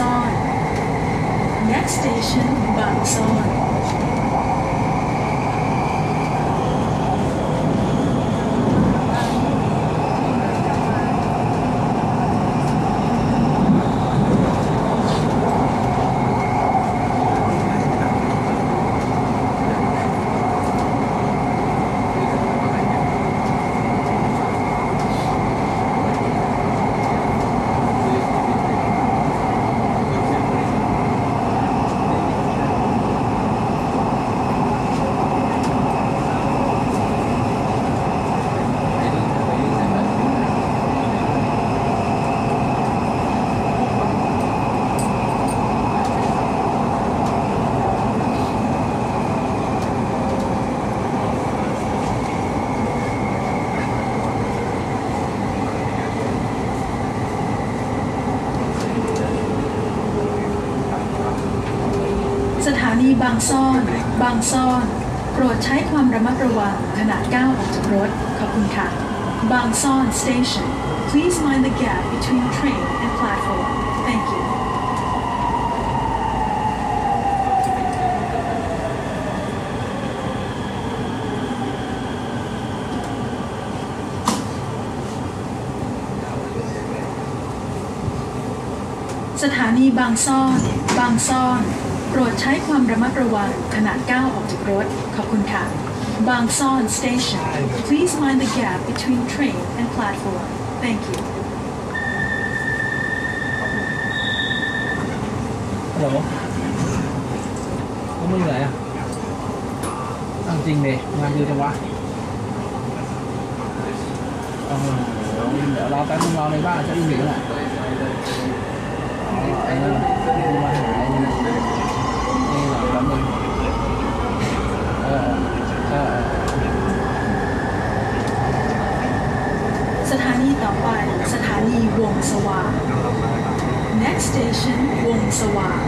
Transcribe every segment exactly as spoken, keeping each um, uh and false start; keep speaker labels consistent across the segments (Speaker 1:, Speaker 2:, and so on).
Speaker 1: ซ่อน next station บางซ่อนสถานีบางซ่อนบางซ่อนโปรดใช้ความระมัดระวังขณะก้าวออกจากรถขอบคุณค่ะบางซ่อน station please mind the gap between train and platform thank you สถานีบางซ่อนบางซ่อนโปรดใช้ความระมัดระวังขณะก้าวออกจากรถขอบคุณค่ะบางซ่อน station please mind the gap between train and platform thank you
Speaker 2: ฮัลโหลก็มึงไหนอ่ะจริงเลยงานเยอะจังวะเดี๋ยวรอแป๊บนึงรอในบ้านจะอีกหนึ่งอ่ะไอ้นั่นดูมาหาไอ้นี่นี่หลังแป๊บนึงเออเออ
Speaker 1: สถานีต่อไปสถานีวงสว่าง next station วงสว่าง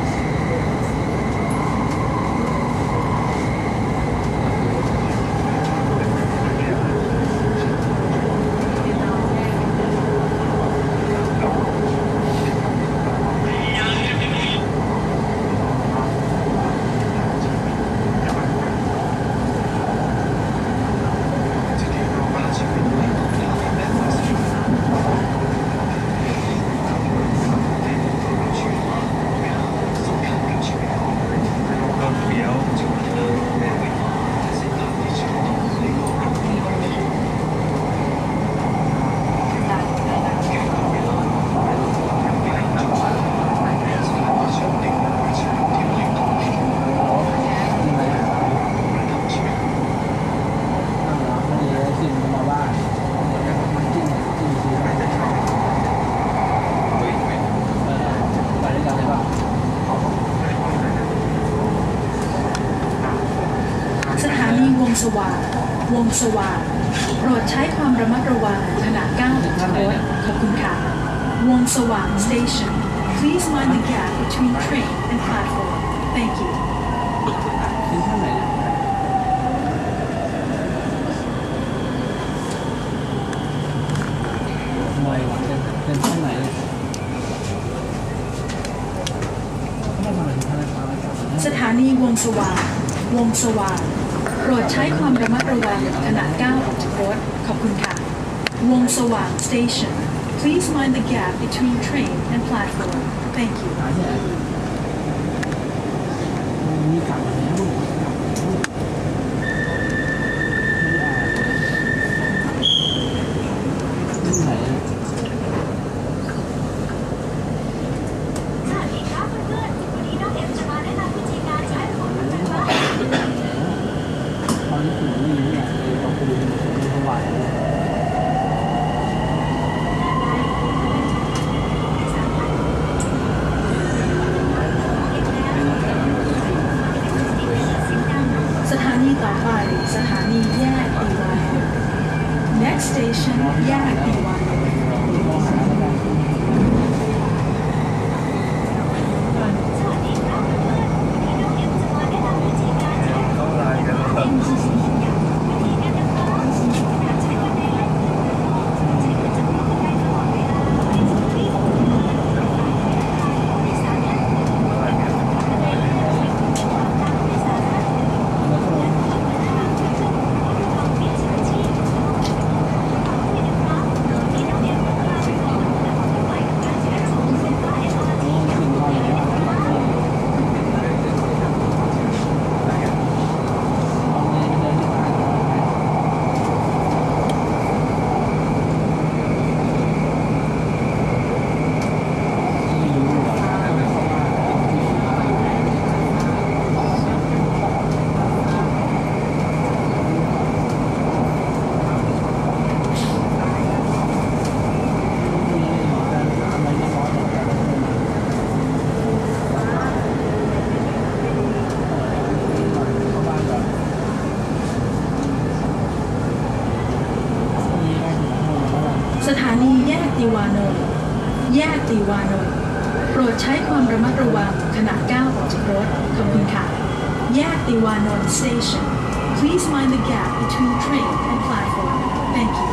Speaker 1: สว่างวงสว่างโปรดใช้ความระมัดระวังขณะก้าวออกจากรถขอบคุณค่ะวงสว่าง station please mind the gap between train and platform thank you
Speaker 2: เป็นท่าไหนทำไมวะเป็นเป็นท่าไหน
Speaker 1: สถานีวงสว่างวงสว่างโปรดใช้ความระมัดระวังขณะก้าวออกจากรถขอบคุณค่ะวงสว่าง station please mind the gap between train and platform thank you
Speaker 2: มีกลับมาแล้วที่ไหน
Speaker 3: สวัสดีครับเพื่อนๆวันนี้น้องเอ็มจะมาแนะนำวิธีการใช้ระบบรถไฟฟ้า
Speaker 2: ตอนนี้ถึงนี่เนี่ยต้องไปดูมันถวาย
Speaker 1: สถานีต่อไปสถานีแยกดีวัน next station แยกดีวันแยกติวานนท์แยกติวานนท์โปรดใช้ความระมัดระวังขณะก้าวออกจากรถขอบคุณค่ะแยกติวานนท์ station please mind the gap between train and platform thank you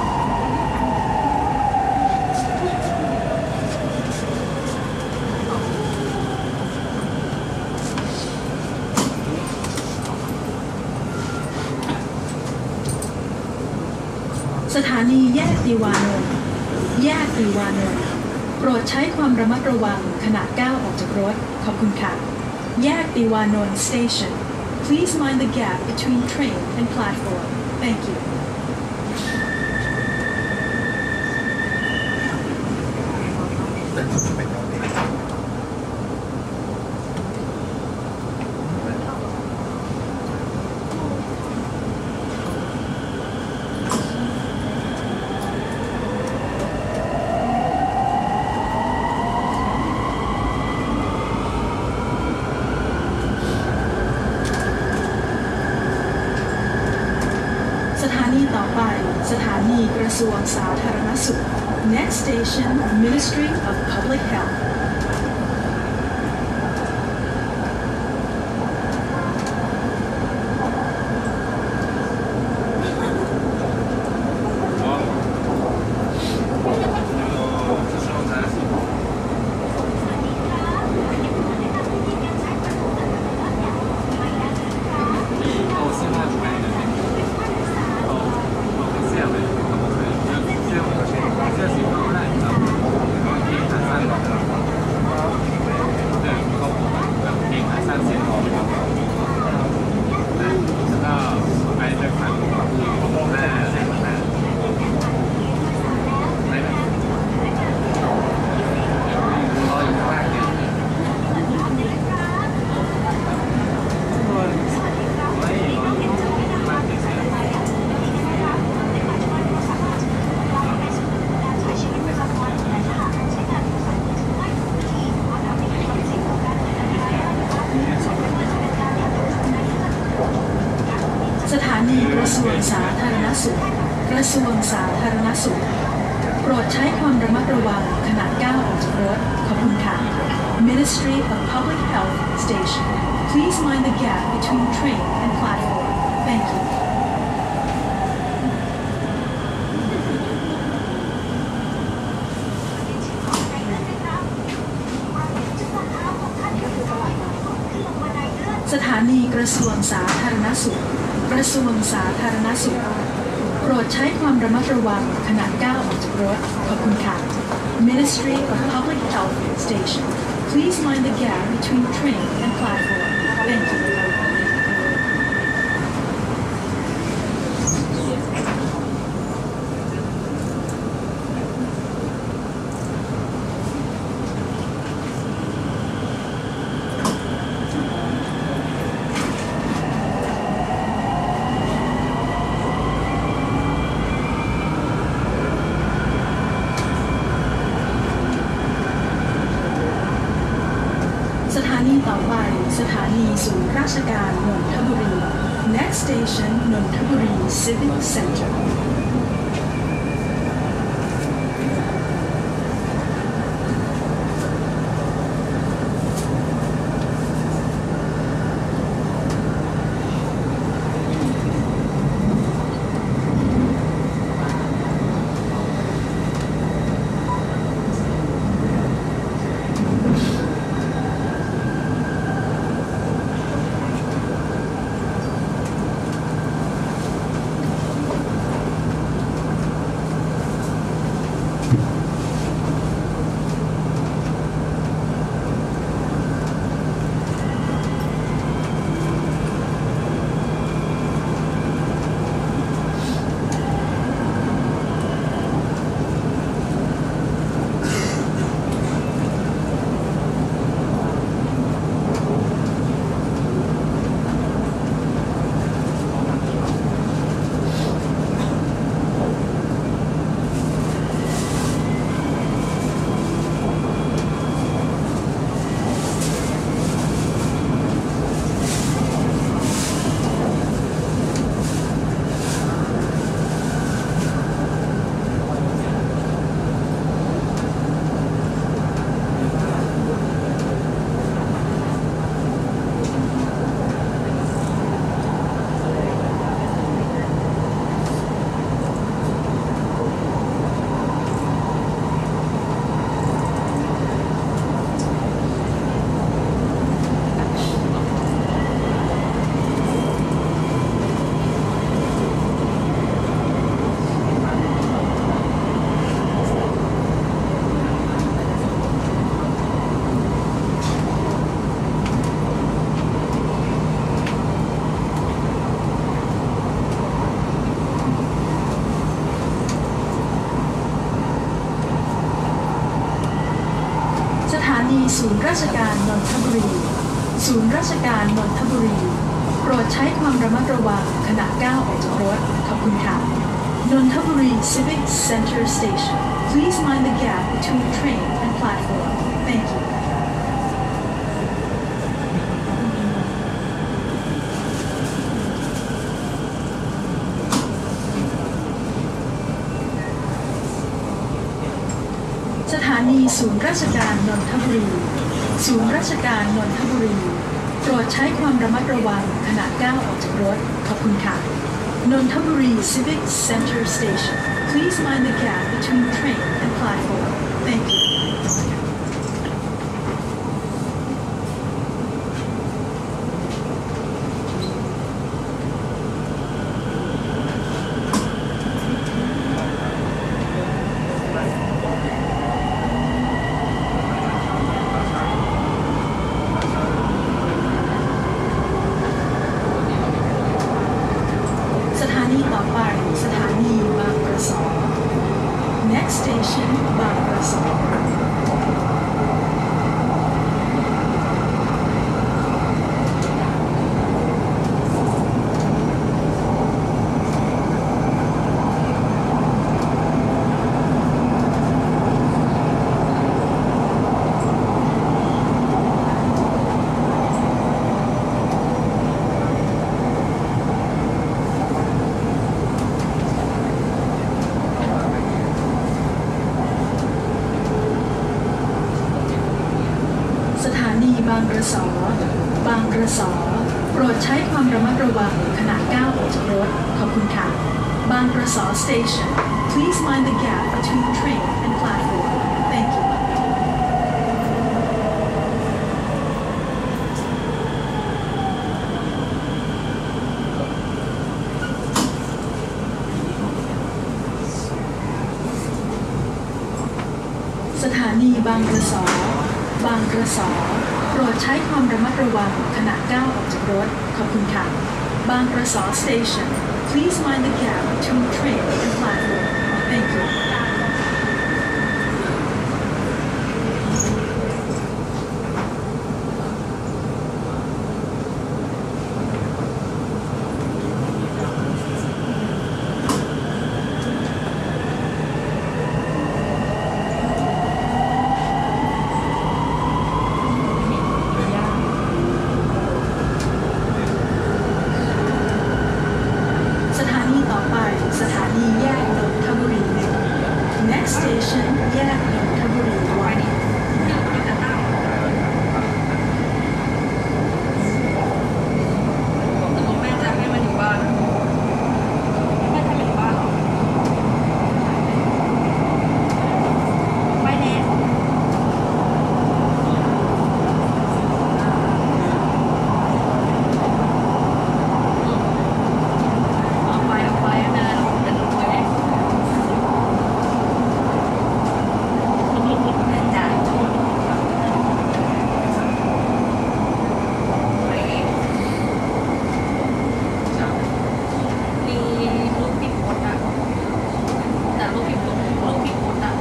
Speaker 1: สถานีแยกติวานนท์แยกติวานนท์โปรดใช้ความระมัดระวังขณะก้าวออกจากรถขอบคุณค่ะแยกติวานนท์ station please mind the gap between train and platform thank you สถานีต่อไปสถานีกระทรวงสาธารณสุข next station Ministry of Public Healthสถานีกระทรวงสาธารณสุขกระทรวงสาธารณสุขโปรดใช้ความระมัดระวังขณะก้าวออกจากรถขอบคุณค่ะ Ministry of Public Health Station please mind the gap between train and platform thank you สถานีกระทรวงสาธารณสุขกระทรวงสาธารณสุขโปรดใช้ความระมัดระวังขณะก้าวออกจากรถขอบคุณค่ะ Ministry of Public Health Station please mind the gap between train and platform thank you สถานีต่อไปสถานีศูนย์ราชการนนทบุรี next station นนทบุรี Civic Center นีศูนย์ราชการนนทบุรีศูนย์ราชการนนทบุรีโปรดใช้ความระมัดระวังขณะก้าวออกจากรถขอบคุณค่ะ Nonthaburi Civic Center Station. Please mind the gap between train and platform. Thank you. สถานีศูนย์ราชการนนทบุรีศูนย์ราชการนนทบุรีโปรดใช้ความระมัดระวังขณะก้าวออกจากรถขอบคุณค่ะ Nonthaburi Civic Center Station. Please mind the gap between train and platform. Thank you. สถานีต่อไปสถานีบางกระสอ Next station บางกระสอสถานีบางกระสอบางกระสอโปรดใช้ความระมัดระวังขณะก้าวออกจากรถขอบคุณค่ะบางกระสอ Station. Please mind the gap between train and platform. Thank you. สถานีบางกระสอบางกระสอโปรดใช้ความระมัดระวังขณะก้าวออกจากรถขอบคุณค่ะบางกระสอ Station. Please mind the gap between train and platform. Thank you. สถานีต่อไปสถานีแยกนนทบุรี Next station แยกนนทบุรี
Speaker 4: แม่จะให้มาถึงบ้านแม่จะไปถึงบ้านหรอไปแน่เอาไปเอาไปนะแต่หนูไปแน่จ้ะมีลูกปิดมดอ่ะแต่ลูกปิดมดลูกปิดมดอ่ะ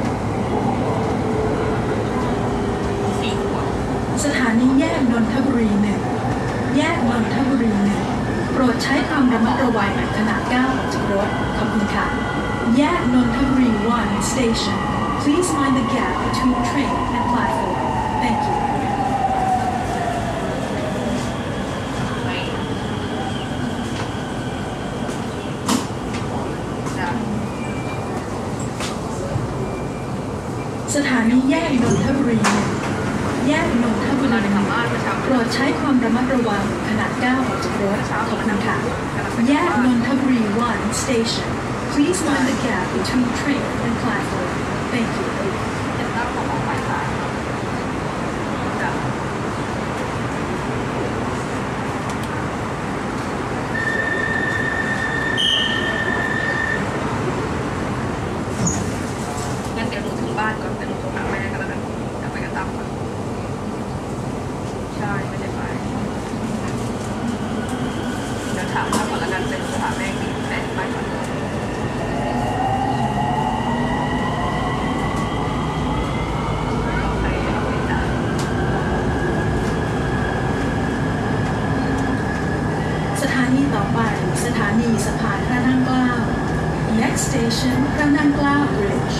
Speaker 4: สี่ขวบ
Speaker 1: สถานีแยกนนทบุรีหนึ่งแยกนนทบุรีหนึ่งโปรดใช้ความระมัดระวังขณะก้าวออกจากรถขอบคุณค่ะแยกนนทบุรี one station. Please mind the gap between train and platform. Thank you.
Speaker 4: ไม่จ้ะ
Speaker 1: สถานีแยกนนทบุรีหนึ่งแยกนนทบุ
Speaker 4: เวลา
Speaker 1: รี
Speaker 4: ใน
Speaker 1: หนึ่
Speaker 4: ทาง
Speaker 1: ง
Speaker 4: บ้านเมื่อเช้า
Speaker 1: โปรดใช้ความระมัดระวังขณะก้าวออกจากรถขอบคุณค่ะแยกนนทบุรี one station. Please mind the gap between train and platform. Thank you.
Speaker 4: เจ็บตั้งของออกไปสายจ้ะงั้นเดี๋ยวหนูถึงบ้านก่อนเดี๋ยวหนูโทรหาแม่กันแล้วกันจะไปกันตามก่อนใช่ไม่ได้ไปเดี๋ยวถามท่านก่อนแล้วกันเป็นโทรหาแม่กี่แต่ไปก่อนโอเคโอเคจ้ะ
Speaker 1: Station พระนั่งเกล้า Bridge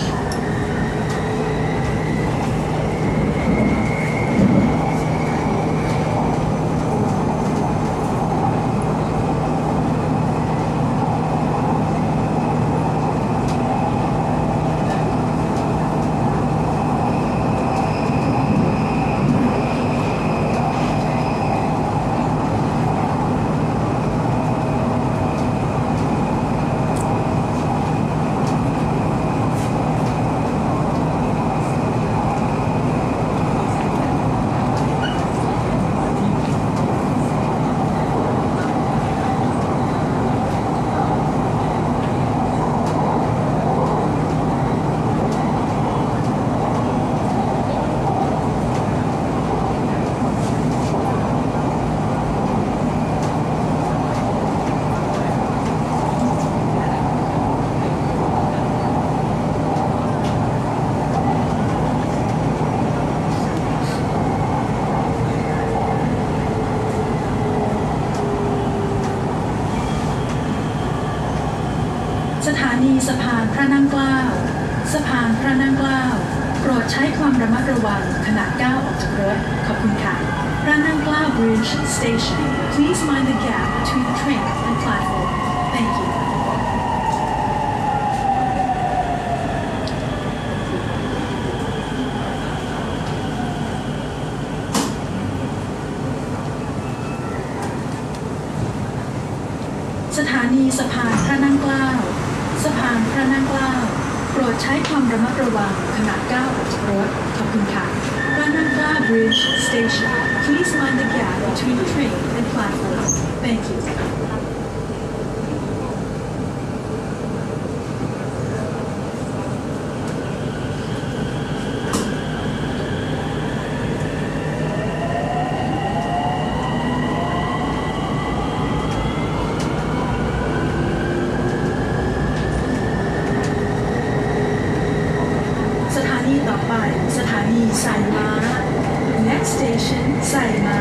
Speaker 1: สถานีสะพานพระนั่งเกล้าสะพานพระนั่งเกล้าโปรดใช้ความระมัดระวังขณะก้าวออกจากรถขอบคุณค่ะพระนั่งเกล้า Bridge Station Please mind the gap between train and platform Thank you สถานีสะพานพระนั่งเกล้าสะพานพระนั่งเกล้าโปรดใช้ความระมัดระวังขณะก้าวออกจากรถขอบคุณค่ะพระนั่งเกล้า Bridge Station Please mind the gap between train and platform Thank you สถานีต่อไปสถานีสายม้า Next station สายม้า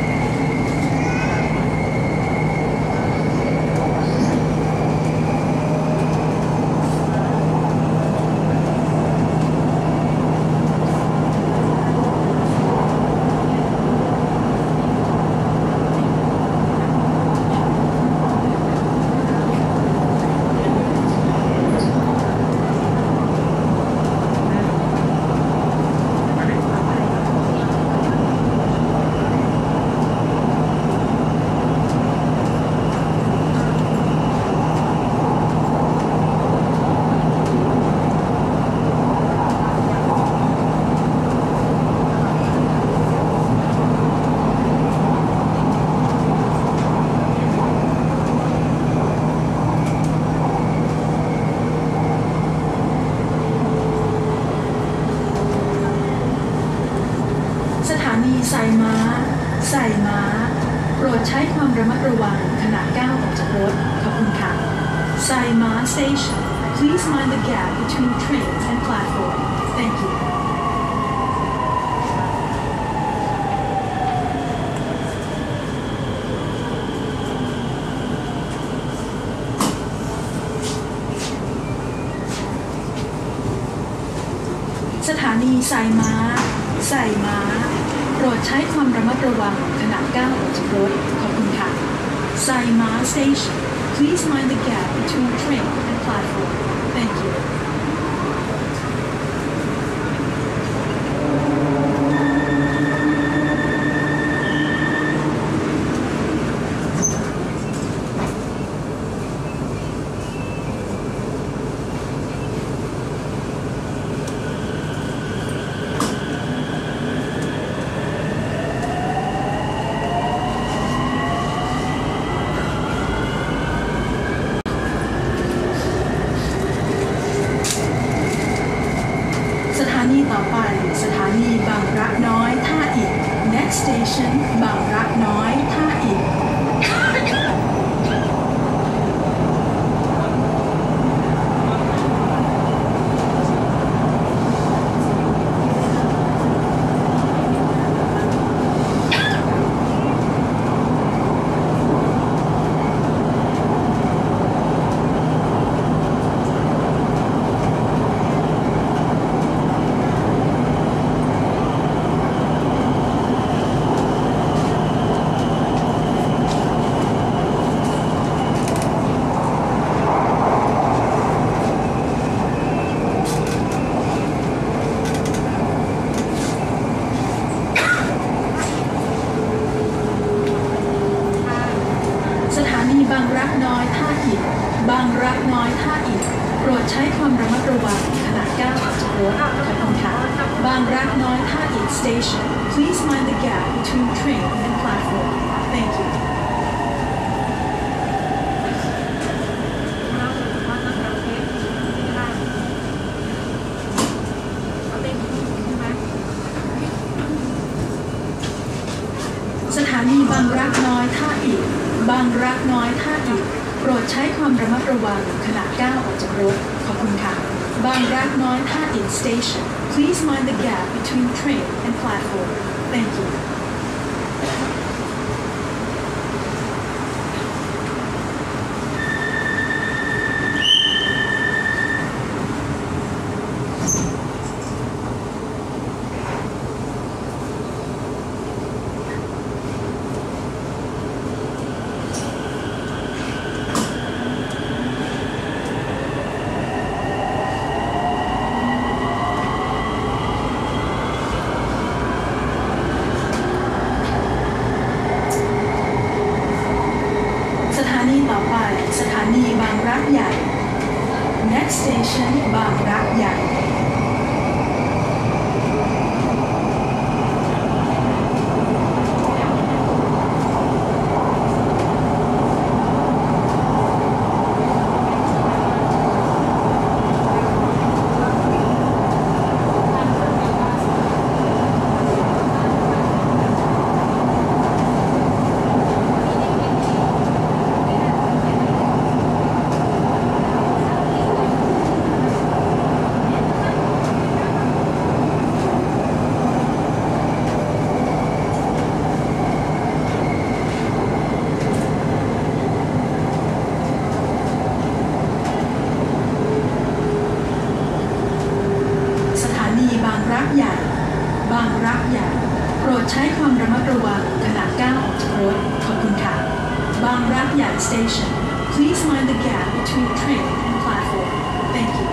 Speaker 1: สถานีสายม้าสายม้าโปรดใช้ความระมัดระวังขณะก้าวออกจากรถขอบคุณค่ะสายม้า Station Please mind the gap between trains and platform Thank you สถานีสายม้าสายม้าโปรดใช้ความระมัดระวังขณะก้าวออกจากรถขอบคุณค่ะสายม้า Station Please mind the gap between train and platform Thank you สถานีต่อไปสถานีบางรักน้อยท่าอิฐ Next station บางรักน้อยท่าอิฐขอบคุณค่ะบางรักน้อยท่าอิฐ station please mind the gap between train and platform thank you
Speaker 4: เราจะว่าจะทำเทปที่ได้เอาเต็มใช่ไหม
Speaker 1: สถานีบางรักน้อยท่าอิฐบางรักน้อยท่าอิฐโปรดใช้ความระมัดระวังขณะก้าวออกจากรถขอบคุณค่ะบางรักน้อยท่าอิฐ station please mind the gap between train and platform thank you สถานีต่อไปสถานีบางรักใหญ่ next station บางรักใหญ่สถานีบางรักใหญ่บางรักใหญ่โปรดใช้ความระมัดระวังขณะก้าวออกจากรถขอบคุณค่ะบางรักใหญ่ station please mind the gap between train and platform thank you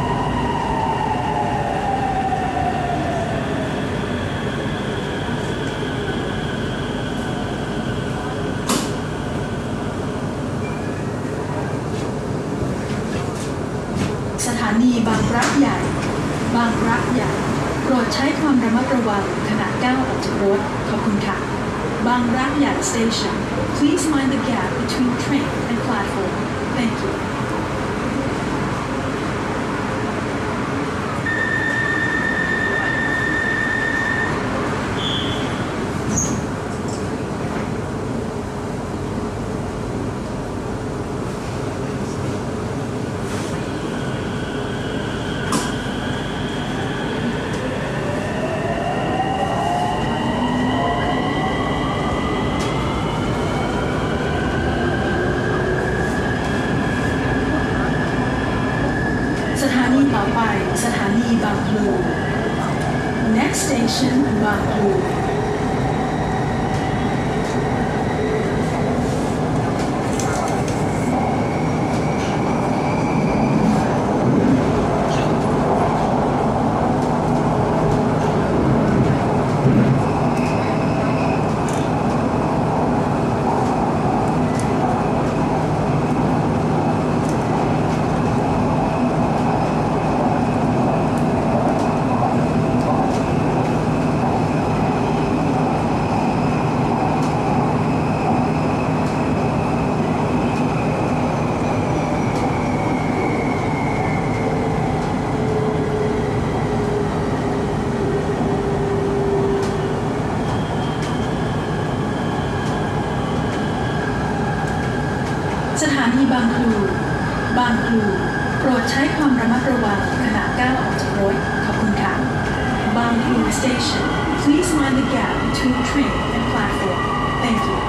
Speaker 1: สถานีบางรักใหญ่บางรักใหญ่โปรดใช้ความระมัดระวังขณะก้าวออกจากรถขอบคุณค่ะบางรักใหญ่ station please mind the gap between train and platform thank you สถานีต่อไปสถานีบางพลู next station บางพลูสถานีบางพลูบางพลูโปรดใช้ความระมัดระวังขณะก้าวออกจากรถขอบคุณค่ะบางพลู station please mind the gap between train and platform thank you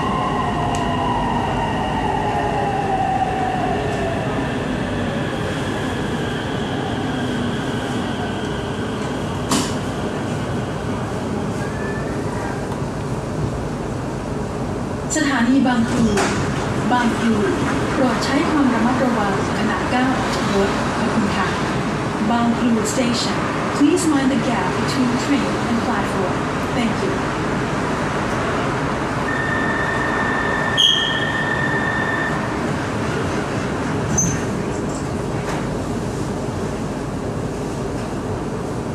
Speaker 1: สถานีบางพลูบางพลูโปรดใช้ความระมัดระวังขณะก้าวออกจากรถขอบคุณค่ะบางพลู station please mind the gap between train and platform thank you ส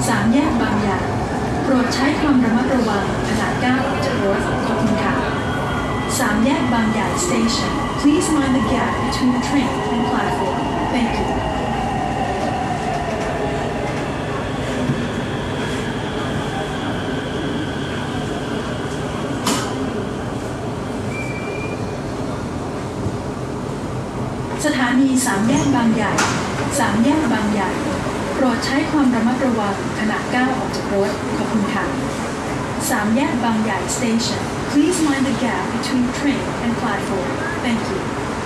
Speaker 1: สามแยกบางใหญ่โปรดใช้ความระมัดระวังขณะก้าวออกจากรถขอบคุณค่ะสามแยกบางใหญ่ Station Please mind the gap between the train and platform Thank you สถานีสามแยกบางใหญ่สามแยกบางใหญ่โปรดใช้ความระมัดระวังขณะก้าวออกจากรถขอบคุณค่ะสามแยกบางใหญ่ Station Please mind the gap between train and platform Thank you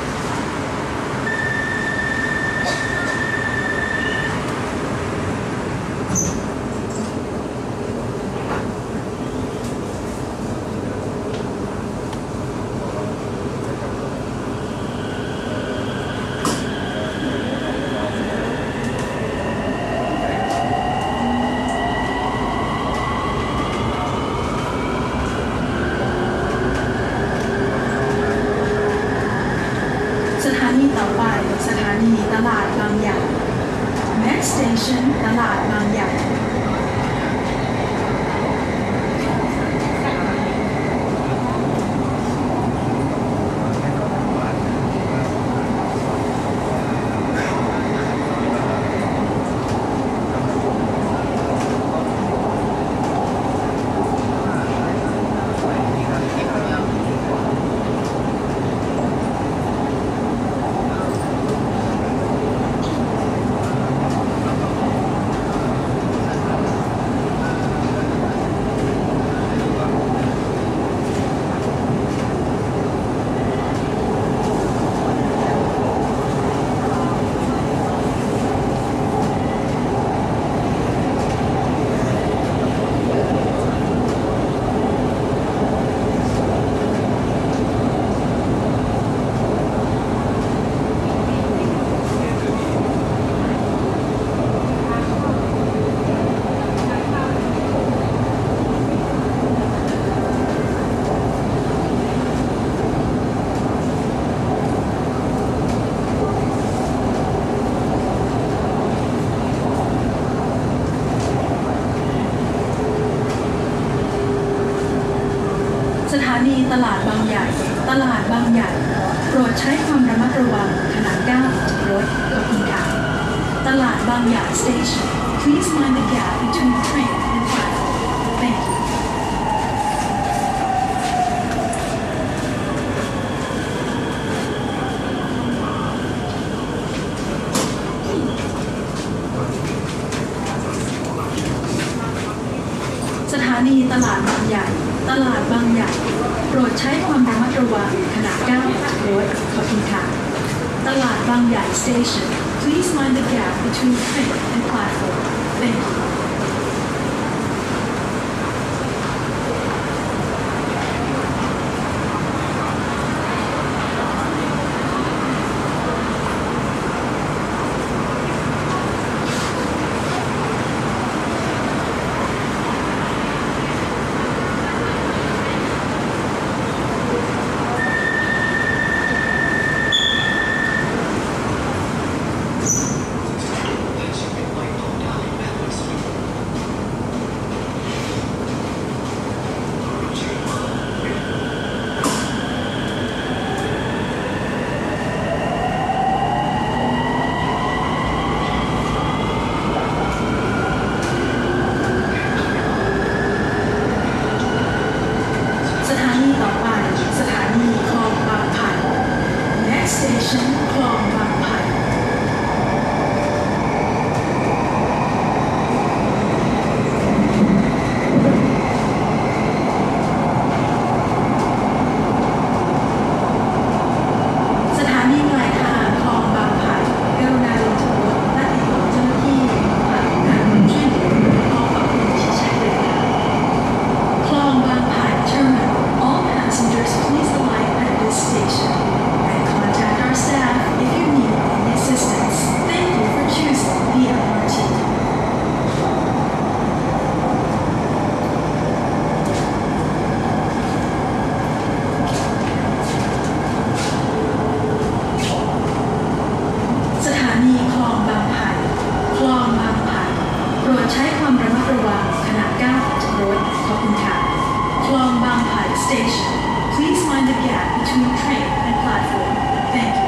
Speaker 1: สถานีต่อไปสถานีตลาดบางใหญ่ Next station ตลาดบางใหญ่สถานีตลาดบางใหญ่ตลาดบางใหญ่โปรดใช้ความระมัดระวังขณะก้าวออกจากรถขอบคุณค่ะตลาดบางใหญ่ Station Please mind the gap between the train and platform Thank you สถานีตลาดบางใหญ่ตลาดบางใหญ่โปรดใช้ความระมัดระวังขณะก้าวออกจากรถขอบคุณค่ะตลาดบางใหญ่ Station Please mind the gap between the train and platform Thank you
Speaker 3: ส
Speaker 1: ขอบคุณค่ะ คลองบางไผ่ Station Please mind the gap between train and platform Thank you